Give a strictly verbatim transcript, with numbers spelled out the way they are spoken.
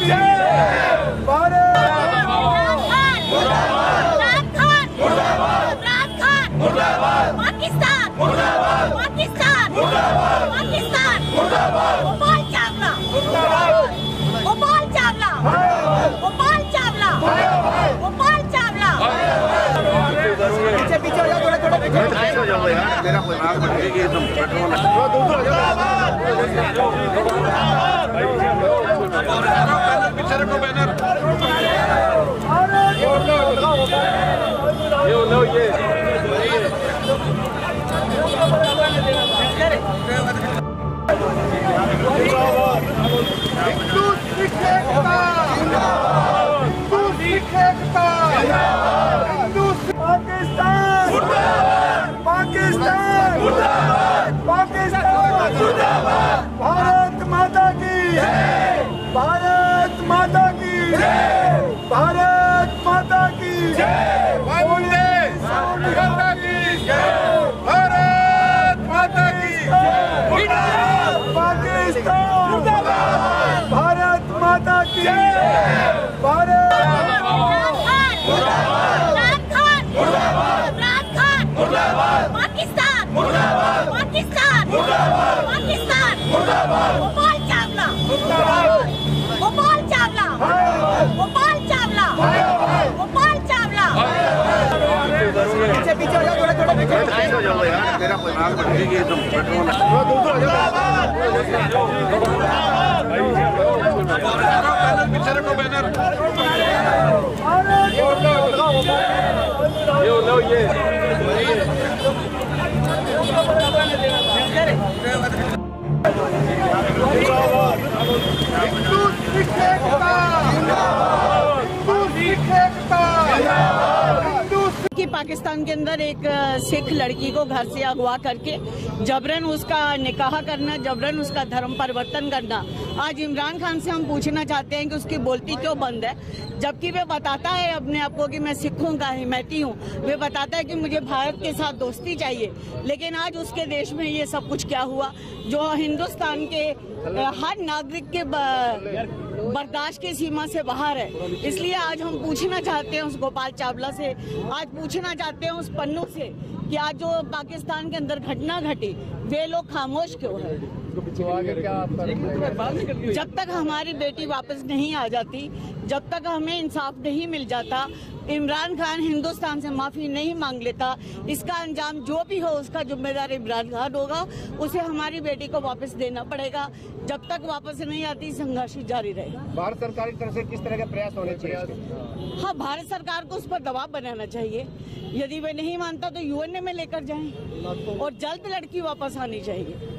की भारत पाकिस्तान पाकिस्तान पाकिस्तान गोपाल चावला गोपाल चावला गोपाल चावला गोपाल चावला पीछे पीछे हो जाओ, थोड़े थोड़े पीछे हो जाओ यार, मेरा कोई नाक बन गई एकदम पेट्रोल है। पीछे रखो बैनर, ये लो ये पाकिस्तान पाकिस्तान भारत माता की भारत माता की भारत माता की भारत माता की भारत माता की पाकिस्तान भारत माता की भारत पाकिस्तान पाकिस्तान पाकिस्तान गोपाल चावला गोपाल चावला गोपाल चावला गोपाल चावला पीछे पीछे हो जाओ, थोड़े थोड़े पीछे हो जाओ यार, मेरा कोई नाक बन गई एकदम पेट्रोल है। पीछे रखो बैनर, ये लो ये कि पाकिस्तान के अंदर एक सिख लड़की को घर से अगवा करके जबरन उसका निकाह करना, जबरन उसका धर्म परिवर्तन करना। आज इमरान खान से हम पूछना चाहते हैं कि उसकी बोलती क्यों बंद है, जबकि वे बताता है अपने आप को कि मैं सिखों का हिमैती हूँ, वे बताता है कि मुझे भारत के साथ दोस्ती चाहिए। लेकिन आज उसके देश में ये सब कुछ क्या हुआ जो हिंदुस्तान के हर नागरिक के बर्दाश्त की सीमा से बाहर है। इसलिए आज हम पूछना चाहते हैं उस गोपाल चावला से, आज पूछना चाहते हैं उस पन्नू से कि आज जो पाकिस्तान के अंदर घटना घटी वे लोग खामोश क्यों है। तो आगे क्या आप करेंगे? जब तक हमारी बेटी वापस नहीं आ जाती, जब तक हमें इंसाफ नहीं मिल जाता, इमरान खान हिंदुस्तान से माफी नहीं मांग लेता, इसका अंजाम जो भी हो उसका जिम्मेदार इमरान खान होगा। उसे हमारी बेटी को वापस देना पड़ेगा। जब तक वापस नहीं आती संघर्ष जारी रहेगा। भारत सरकार की तरफ से किस तरह के प्रयास होने चाहिए? हाँ, भारत सरकार को उस पर दबाव बनाना चाहिए। यदि वे नहीं मानता तो यूएनए में लेकर जाएं और जल्द लड़की वापस आनी चाहिए।